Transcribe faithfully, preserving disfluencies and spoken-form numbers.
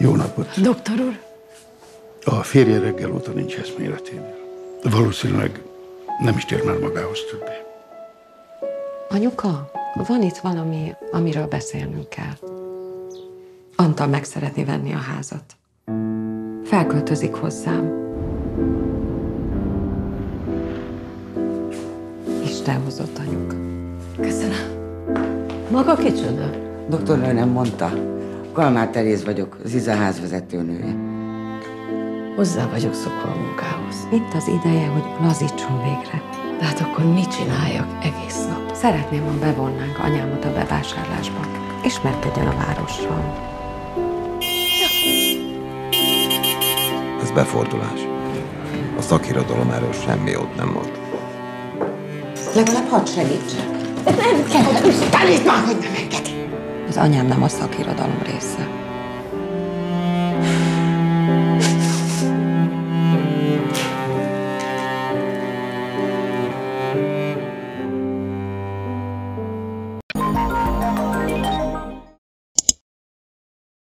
Jó napot! Doktor úr! A férje reggel óta nincs eszméleténél. Valószínűleg nem is tér már magához többé. Anyuka, van itt valami, amiről beszélnünk kell. Antal meg szeretné venni a házat. Felköltözik hozzám. Isten hozott, anyuka. Köszönöm. Maga kicsoda? Doktornő nem mondta. Kalmár Teréz vagyok, Ziza házvezetőnője. Hozzá vagyok szokva a munkához. Itt az ideje, hogy lazítson végre. De hát akkor mit csináljak egész nap? Szeretném, ha bevonnánk anyámat a bevásárlásba. Ismerkedjen a várossal. Ez befordulás. A szakirodalom erről semmi jót nem mond. Legalább hadd segítsek. Nem kell, Istenit már, hogy nem engedi. Az anyám nem a szakirodalom része.